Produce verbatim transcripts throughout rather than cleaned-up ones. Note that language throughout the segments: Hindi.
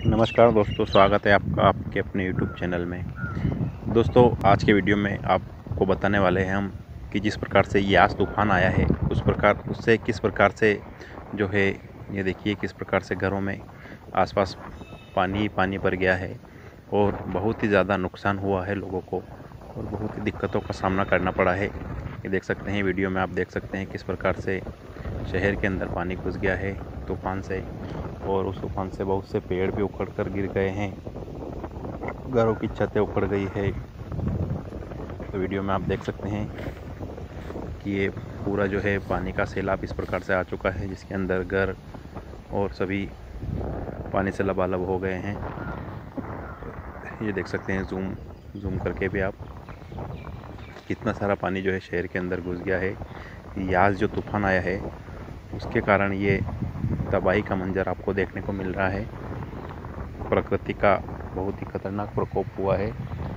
नमस्कार दोस्तों, स्वागत है आपका आपके अपने यूट्यूब चैनल में। दोस्तों, आज के वीडियो में आपको बताने वाले हैं हम कि जिस प्रकार से यास तूफान आया है उस प्रकार उससे किस प्रकार से जो है ये देखिए किस प्रकार से घरों में आसपास पानी पानी भर गया है और बहुत ही ज़्यादा नुकसान हुआ है लोगों को और बहुत ही दिक्कतों का सामना करना पड़ा है। ये देख सकते हैं, वीडियो में आप देख सकते हैं किस प्रकार से शहर के अंदर पानी घुस गया है तूफान से, और उस तूफान से बहुत से पेड़ भी उखड़ कर गिर गए हैं, घरों की छतें उखड़ गई है। तो वीडियो में आप देख सकते हैं कि ये पूरा जो है पानी का सैलाब इस प्रकार से आ चुका है जिसके अंदर घर और सभी पानी से लबालब हो गए हैं। ये देख सकते हैं जूम जूम करके भी आप कितना सारा पानी जो है शहर के अंदर घुस गया है। यास जो तूफान आया है उसके कारण ये तबाही का मंजर आपको देखने को मिल रहा है। प्रकृति का बहुत ही खतरनाक प्रकोप हुआ है।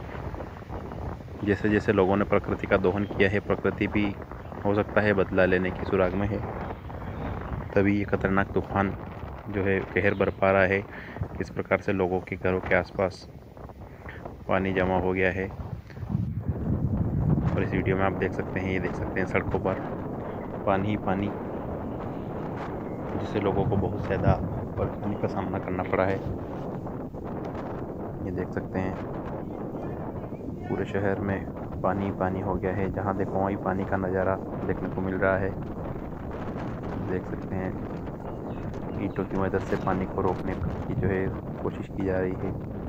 जैसे जैसे लोगों ने प्रकृति का दोहन किया है, प्रकृति भी हो सकता है बदला लेने की सुराग में है, तभी ये खतरनाक तूफान जो है कहर बरपा रहा है। किस प्रकार से लोगों के घरों के आसपास पानी जमा हो गया है। और इस वीडियो में आप देख सकते हैं, ये देख सकते हैं सड़कों पर पानी ही पानी, जिससे लोगों को बहुत ज़्यादा परेशानी का सामना करना पड़ा है। ये देख सकते हैं पूरे शहर में पानी पानी हो गया है, जहाँ देखो वहीं पानी का नज़ारा देखने को मिल रहा है। देख सकते हैं ईंटों की मदद से पानी को रोकने की जो है कोशिश की जा रही है।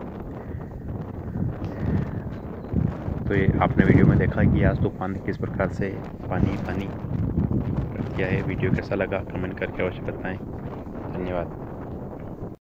तो ये आपने वीडियो में देखा कि आज तूफान किस प्रकार से पानी पानी किया है। वीडियो कैसा लगा कमेंट करके अवश्य बताएं। धन्यवाद।